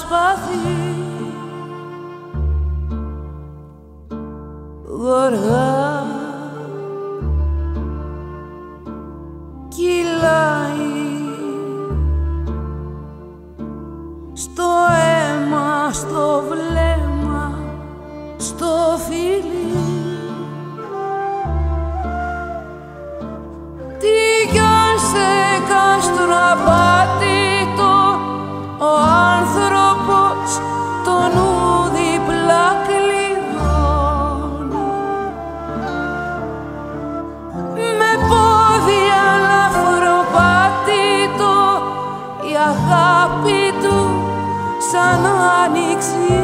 σπαθί γοργά κυλάει στο αίμα, στο βλέμμα, στο φίλι. Τι κι αν σε κάστρο απάτητο ο άνθρωπος το νου διπλά κλειδώνει, με πόδια λαφροπάτητο η αγάπη του σαν άνοιξη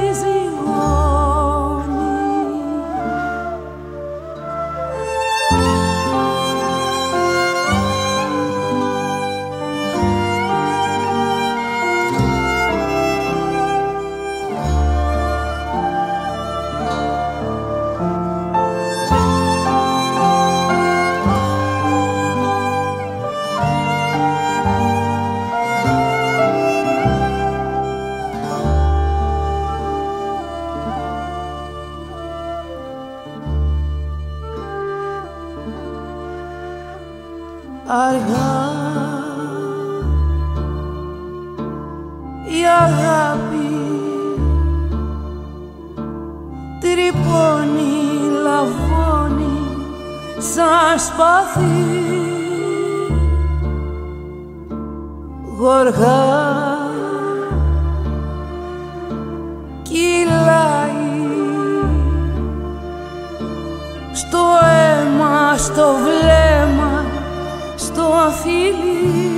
αργά η αγάπη τρυπώνει, λαβώνει σαν σπαθί γοργά κυλάει στο αίμα, στο βλέμμα, στο αφίλι.